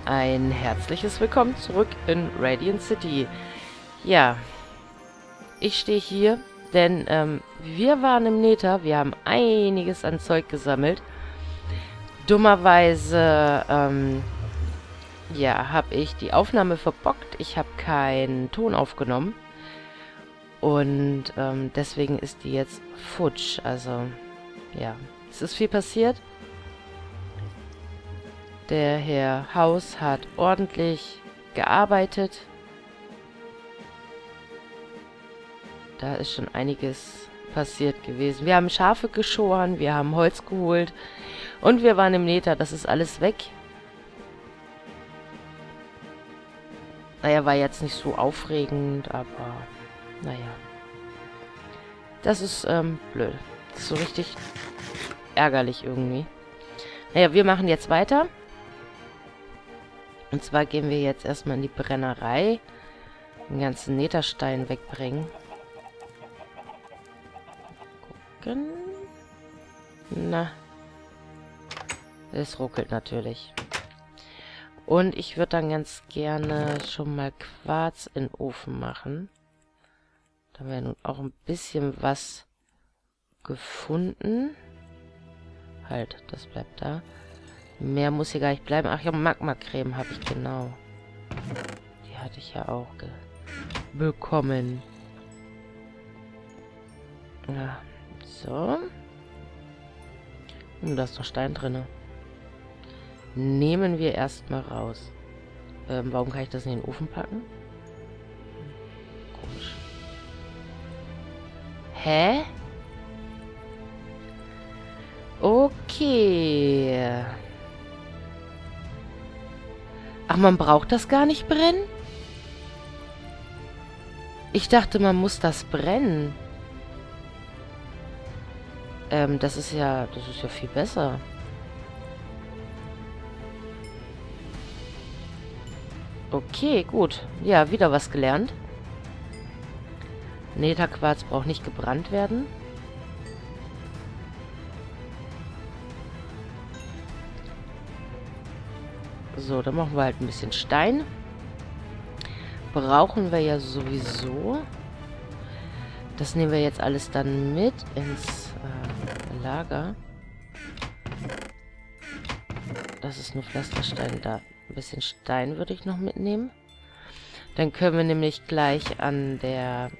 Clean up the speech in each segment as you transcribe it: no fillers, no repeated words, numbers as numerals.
Ein herzliches Willkommen zurück in Radiant City. Ja, ich stehe hier, denn wir waren im Nether, wir haben einiges an Zeug gesammelt. Dummerweise, ja, habe ich die Aufnahme verbockt. Ich habe keinen Ton aufgenommen. Und deswegen ist die jetzt futsch. Also, ja, es ist viel passiert. Der Herr Haus hat ordentlich gearbeitet. Da ist schon einiges passiert gewesen. Wir haben Schafe geschoren, wir haben Holz geholt und wir waren im Nether. Das ist alles weg. Naja, war jetzt nicht so aufregend, aber naja. Das ist blöd. Das ist so richtig ärgerlich irgendwie. Naja, wir machen jetzt weiter. Und zwar gehen wir jetzt erstmal in die Brennerei. Den ganzen Netherstein wegbringen. Gucken. Na. Es ruckelt natürlich. Und ich würde dann ganz gerne schon mal Quarz in den Ofen machen. Da haben wir nun auch ein bisschen was gefunden. Halt, das bleibt da. Mehr muss hier gar nicht bleiben. Ach ja, Magma-Creme habe ich, genau. Die hatte ich ja auch bekommen. Ja, so. Und da ist noch Stein drin. Nehmen wir erstmal raus. Warum kann ich das nicht in den Ofen packen? Komisch. Hä? Okay. Ach, man braucht das gar nicht brennen? Ich dachte, man muss das brennen. Das ist ja viel besser. Okay, gut. Ja, wieder was gelernt. Netherquarz braucht nicht gebrannt werden. So, dann machen wir halt ein bisschen Stein. Brauchen wir ja sowieso. Das nehmen wir jetzt alles dann mit ins Lager. Das ist nur Pflasterstein da. Ein bisschen Stein würde ich noch mitnehmen. Dann können wir nämlich gleich an der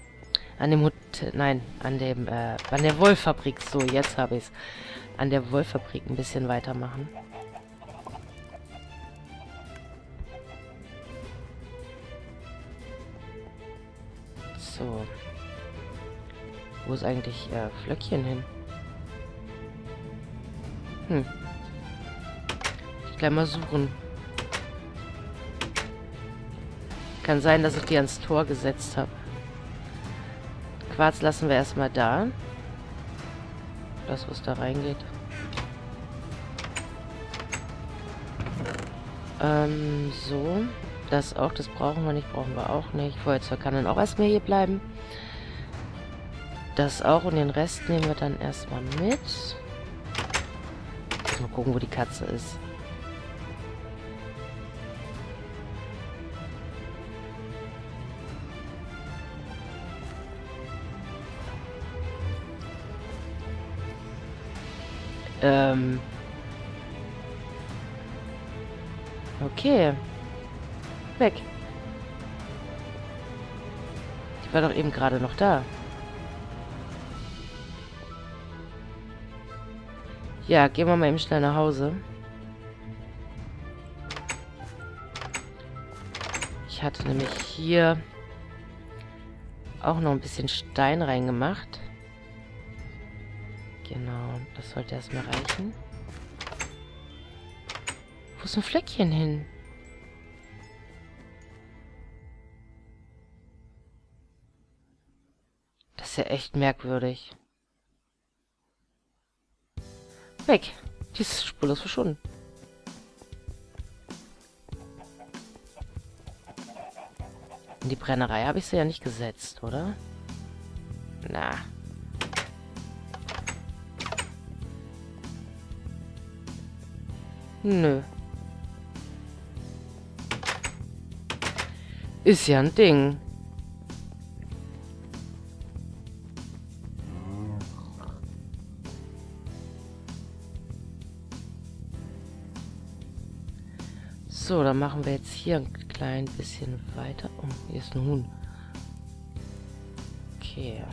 Wollfabrik, so, jetzt habe ich es. An der Wollfabrik ein bisschen weitermachen. So. Wo ist eigentlich Flöckchen hin? Ich gleich mal suchen. Kann sein, dass ich die ans Tor gesetzt habe. Quarz lassen wir erstmal da. Das, was da reingeht. So. Das auch, das brauchen wir auch nicht. Feuerzeug kann dann auch erstmal hier bleiben. Das auch und den Rest nehmen wir dann erstmal mit. Mal gucken, wo die Katze ist. Okay. Weg. Die war doch eben gerade noch da. Ja, gehen wir mal eben schnell nach Hause. Ich hatte nämlich hier auch noch ein bisschen Stein reingemacht. Genau, das sollte erstmal reichen. Wo ist ein Fleckchen hin? Das ist ja echt merkwürdig. Weg. Die ist spurlos verschwunden. In die Brennerei habe ich sie ja nicht gesetzt, oder? Na. Nö. Ist ja ein Ding. So, dann machen wir jetzt hier ein klein bisschen weiter. Oh, hier ist ein Huhn. Okay.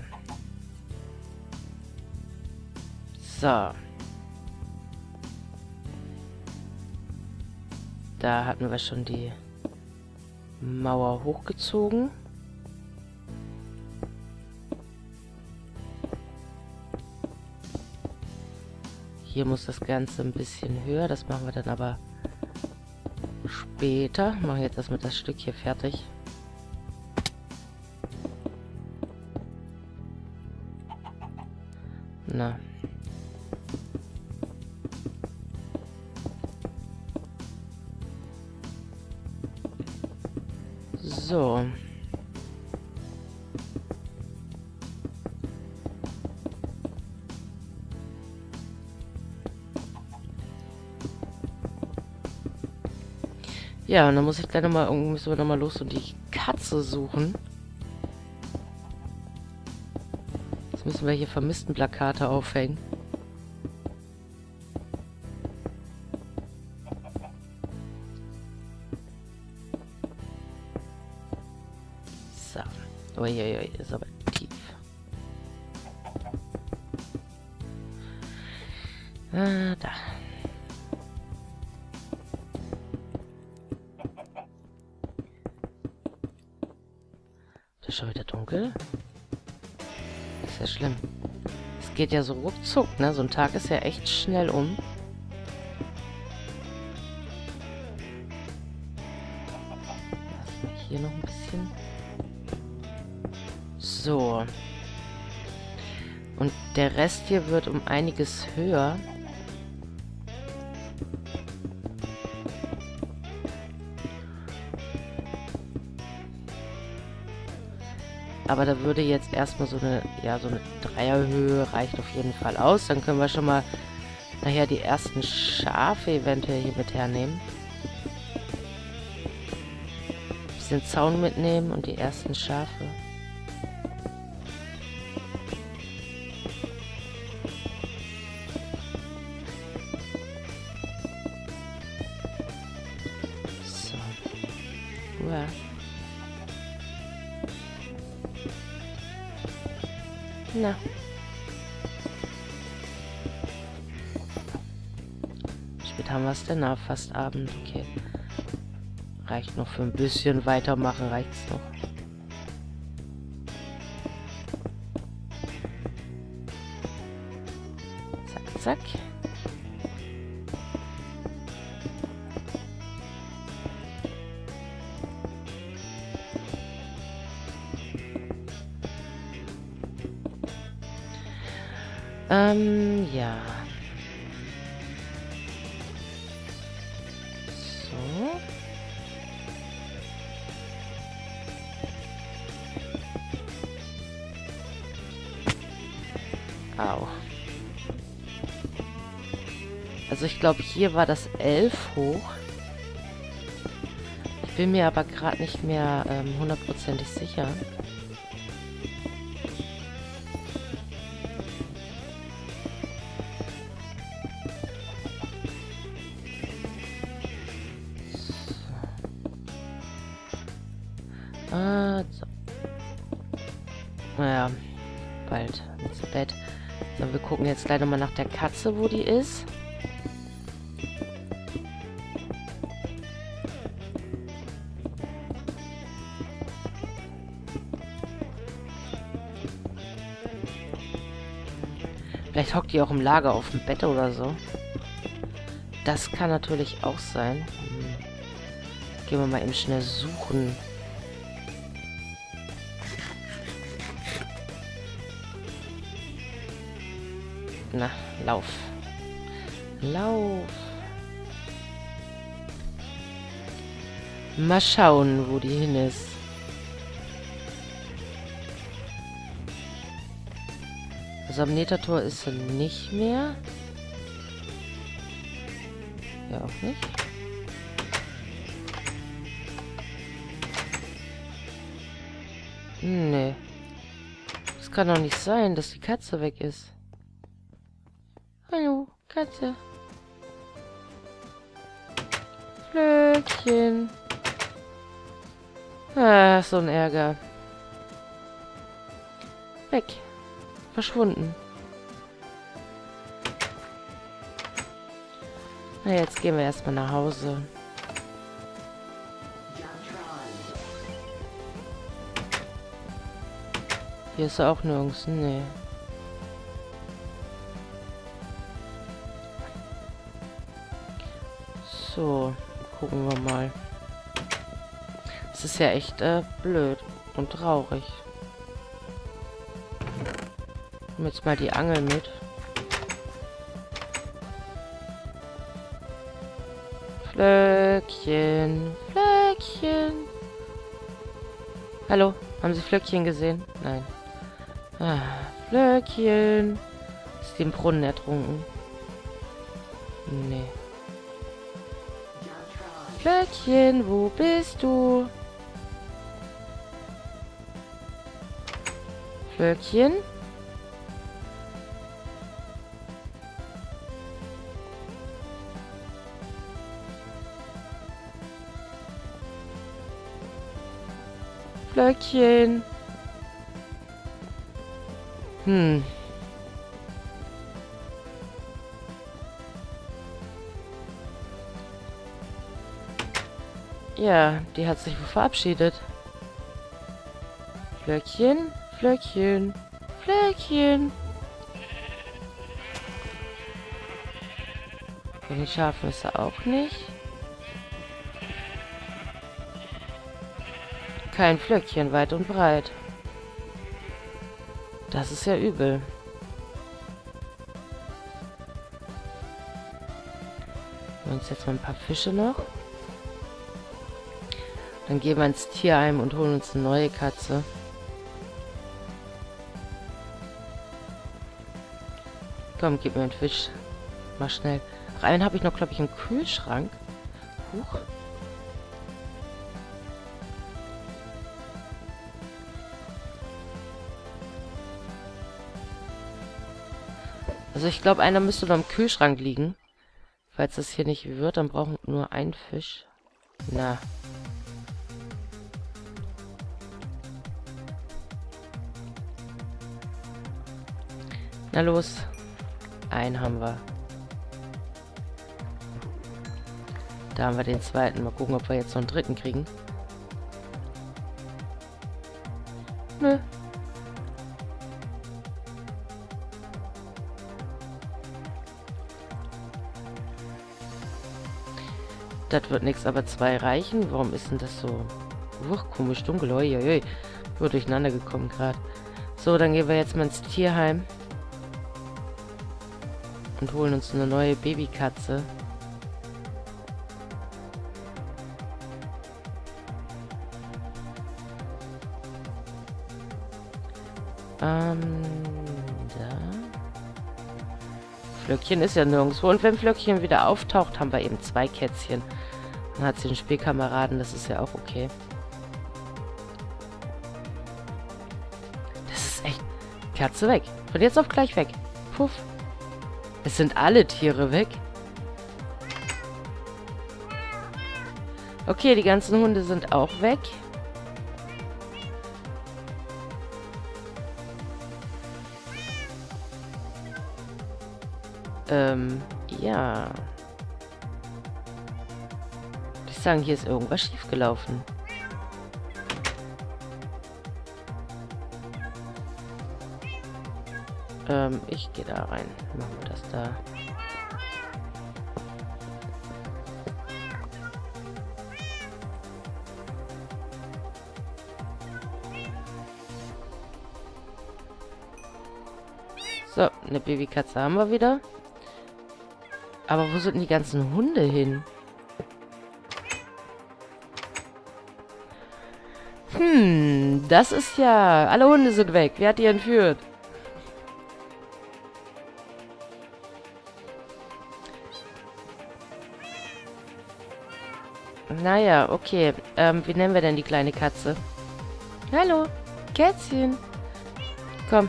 So. Da hatten wir schon die Mauer hochgezogen. Hier muss das Ganze ein bisschen höher. Das machen wir dann aber später. Machen wir jetzt erstmal das Stück hier fertig. Na. So. Ja, und dann muss ich gleich nochmal, irgendwie müssen wir nochmal los und die Katze suchen. Jetzt müssen wir hier vermissten Plakate aufhängen. So. Uiuiui, ist aber tief. Ah, da. Das ist schon wieder dunkel. Das ist ja schlimm. Es geht ja so ruckzuck, ne? So ein Tag ist ja echt schnell um. Lass mal hier noch ein bisschen. So. Und der Rest hier wird um einiges höher. Aber da würde jetzt erstmal so eine, ja, so eine Dreierhöhe reicht auf jeden Fall aus. Dann können wir schon mal nachher die ersten Schafe eventuell hier mit hernehmen. Ein bisschen Zaun mitnehmen und die ersten Schafe. So. Uah. Na. Spät haben wir es denn? Na, fast Abend. Okay. Reicht noch für ein bisschen weitermachen, reicht's noch. Zack, zack. Ja. So. Au. Also ich glaube, hier war das 11 hoch. Ich bin mir aber gerade nicht mehr hundertprozentig sicher. So. Naja, bald ins Bett. So, wir gucken jetzt gleich nochmal nach der Katze, wo die ist. Vielleicht hockt die auch im Lager auf dem Bett oder so. Das kann natürlich auch sein. Gehen wir mal eben schnell suchen. Na, lauf. Lauf. Mal schauen, wo die hin ist. Also am Nethertor ist sie nicht mehr. Ja, auch nicht. Nee. Das kann doch nicht sein, dass die Katze weg ist. Hallo, Katze. Flöckchen. Ah, so ein Ärger. Weg. Verschwunden. Na, jetzt gehen wir erstmal nach Hause. Hier ist er auch nirgends. Nee. So, gucken wir mal. Es ist ja echt blöd und traurig. Nehmen jetzt mal die Angel mit. Flöckchen, Flöckchen. Hallo, haben Sie Flöckchen gesehen? Nein. Ah, Flöckchen. Ist die im Brunnen ertrunken? Nee. Flöckchen, wo bist du? Flöckchen? Flöckchen. Ja, die hat sich verabschiedet. Flöckchen, Flöckchen, Flöckchen. Bei den Schafen ist er auch nicht. Kein Flöckchen weit und breit. Das ist ja übel. Wir uns jetzt mal ein paar Fische noch. Dann gehen wir ins Tierheim und holen uns eine neue Katze. Komm, gib mir einen Fisch. Mal schnell. Ach, einen habe ich noch, glaube ich, im Kühlschrank. Huch. Also ich glaube, einer müsste noch im Kühlschrank liegen. Falls das hier nicht wird, dann brauchen wir nur einen Fisch. Na. Na los. Einen haben wir. Da haben wir den zweiten. Mal gucken, ob wir jetzt noch einen dritten kriegen. Nö. Das wird nichts, aber 2 reichen. Warum ist denn das so komisch dunkel? Uiuiui. Nur durcheinander gekommen gerade. So, dann gehen wir jetzt mal ins Tierheim. Und holen uns eine neue Babykatze. Da. Flöckchen ist ja nirgendwo. Und wenn Flöckchen wieder auftaucht, haben wir eben 2 Kätzchen. Dann hat sie einen Spielkameraden, das ist ja auch okay. Das ist echt... Katze weg. Von jetzt auf gleich weg. Puff. Es sind alle Tiere weg. Okay, die ganzen Hunde sind auch weg. Ja. Ich sagen, hier ist irgendwas schiefgelaufen. Ich gehe da rein. Machen wir das da. So, eine Babykatze haben wir wieder. Aber wo sind denn die ganzen Hunde hin? Das ist ja... Alle Hunde sind weg. Wer hat die entführt? Naja, okay. Wie nennen wir denn die kleine Katze? Hallo. Kätzchen. Komm.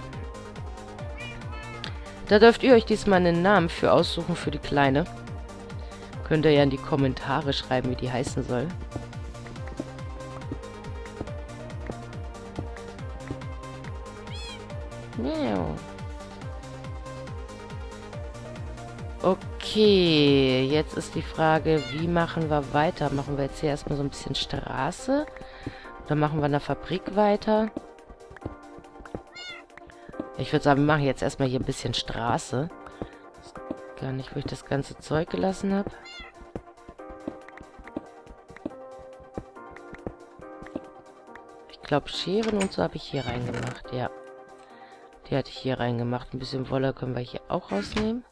Da dürft ihr euch diesmal einen Namen für aussuchen für die Kleine. Könnt ihr ja in die Kommentare schreiben, wie die heißen soll. Miau. Okay, jetzt ist die Frage, wie machen wir weiter? Machen wir jetzt hier erstmal so ein bisschen Straße? Oder machen wir in der Fabrik weiter? Ich würde sagen, wir machen jetzt erstmal hier ein bisschen Straße. Ich weiß gar nicht, wo ich das ganze Zeug gelassen habe. Ich glaube, Scheren und so habe ich hier reingemacht, ja. Die hatte ich hier reingemacht. Ein bisschen Wolle können wir hier auch rausnehmen.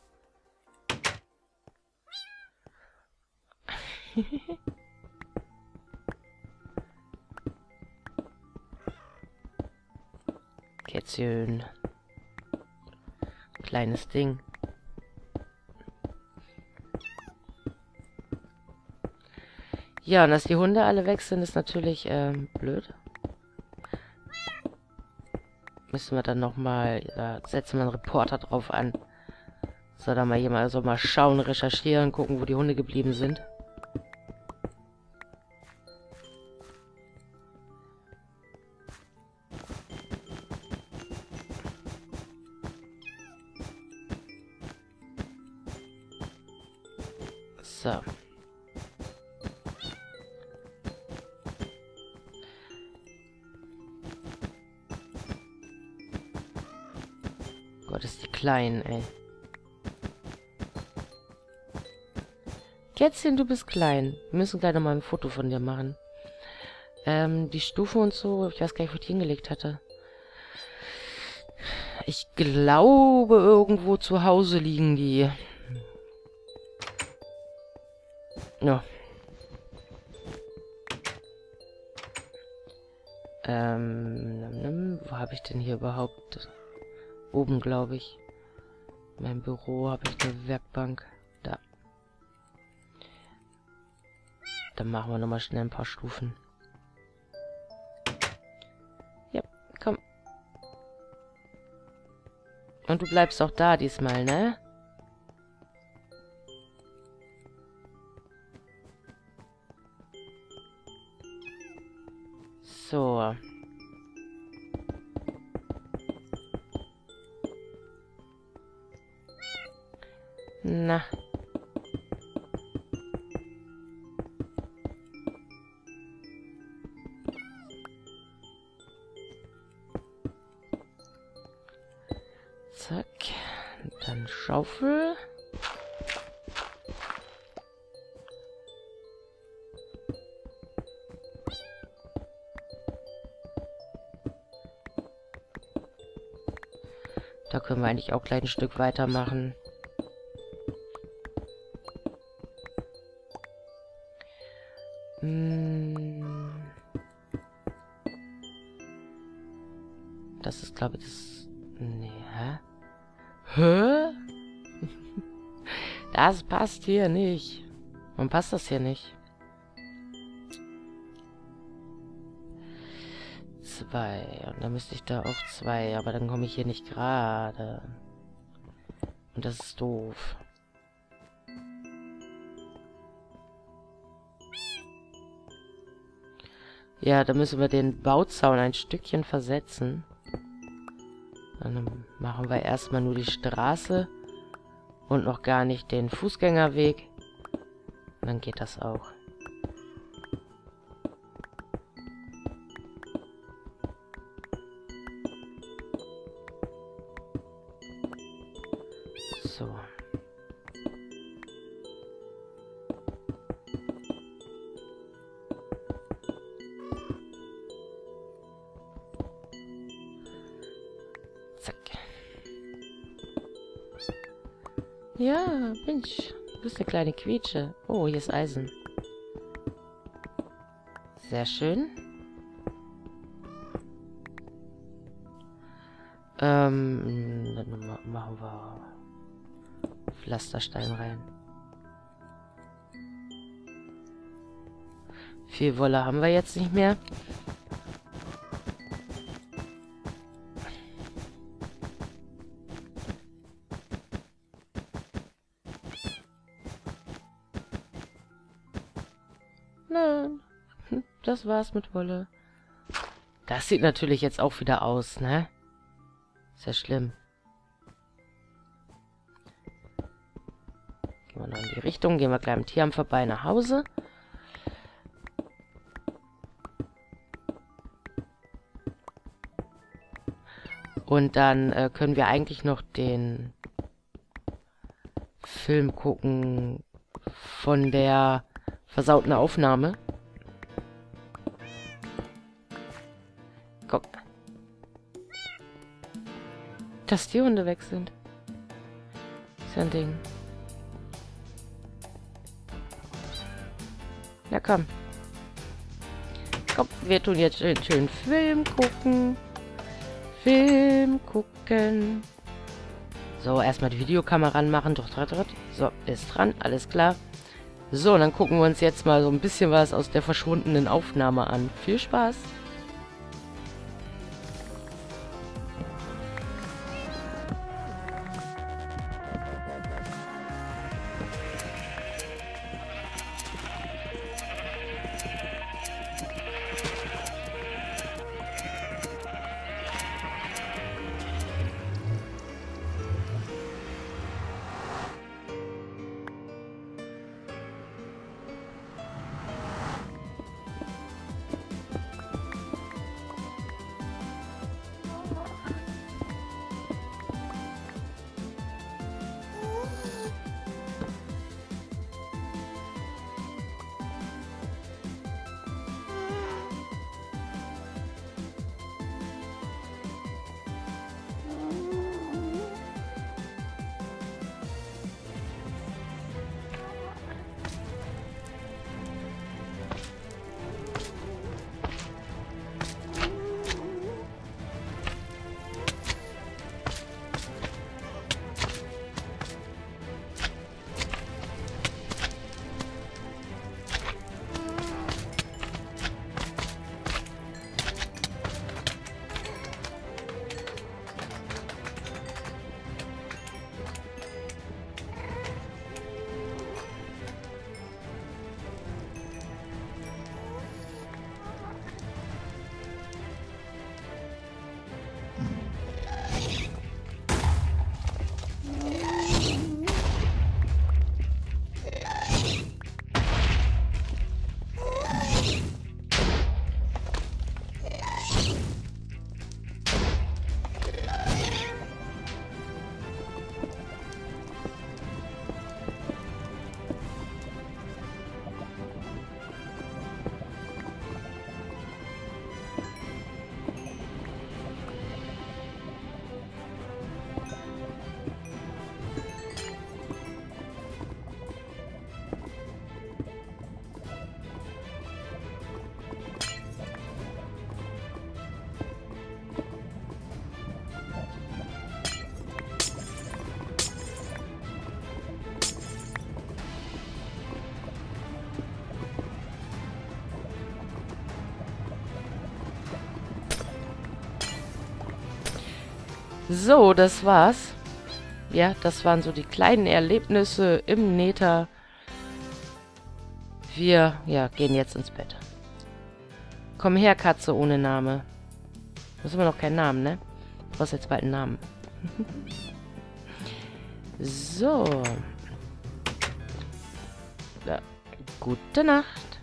Kätzchen. Kleines Ding. Ja, und dass die Hunde alle weg sind, ist natürlich blöd. Müssen wir dann nochmal, setzen wir einen Reporter drauf an. Soll da mal jemand so mal schauen, recherchieren, gucken, wo die Hunde geblieben sind. So. Gott, ist die klein, ey. Kätzchen, du bist klein. Wir müssen gleich nochmal ein Foto von dir machen. Die Stufen und so, ich weiß gar nicht, wo ich die hingelegt hatte. Ich glaube, irgendwo zu Hause liegen die. Ja. Wo habe ich denn hier überhaupt? Oben, glaube ich. In meinem Büro habe ich eine Werkbank. Da. Dann machen wir nochmal schnell ein paar Stufen. Ja, komm. Und du bleibst auch da diesmal, ne? So. Na. Zack. Dann Schaufel. Da können wir eigentlich auch gleich ein Stück weitermachen. Das ist, glaube ich, das... Nee, hä? Hä? Das passt hier nicht. Warum passt das hier nicht? 2. Und dann müsste ich da auch 2. Aber dann komme ich hier nicht gerade. Und das ist doof. Ja, da müssen wir den Bauzaun ein Stückchen versetzen. Dann machen wir erstmal nur die Straße und noch gar nicht den Fußgängerweg. Und dann geht das auch. So. Zack. Ja, Mensch. Du bist eine kleine Quietsche. Oh, hier ist Eisen. Sehr schön. Dann machen wir Pflasterstein rein. Viel Wolle haben wir jetzt nicht mehr. Nein. Das war's mit Wolle. Das sieht natürlich jetzt auch wieder aus, ne? Ist ja schlimm. Gehen wir noch in die Richtung. Gehen wir gleich am Tierheim vorbei nach Hause. Und dann können wir eigentlich noch den Film gucken von der versauten Aufnahme. Guck. Dass die Hunde weg sind. Ist ja ein Ding. Na komm. Komm, wir tun jetzt schön Film gucken. Film gucken. So, erstmal die Videokamera anmachen. Doch, so, ist dran. Alles klar. So, dann gucken wir uns jetzt mal so ein bisschen was aus der verschwundenen Aufnahme an. Viel Spaß. So, das war's. Ja, das waren so die kleinen Erlebnisse im Nether. Wir, ja, gehen jetzt ins Bett. Komm her, Katze ohne Name. Du hast immer noch keinen Namen, ne? Du brauchst jetzt bald einen Namen. So. Ja, gute Nacht.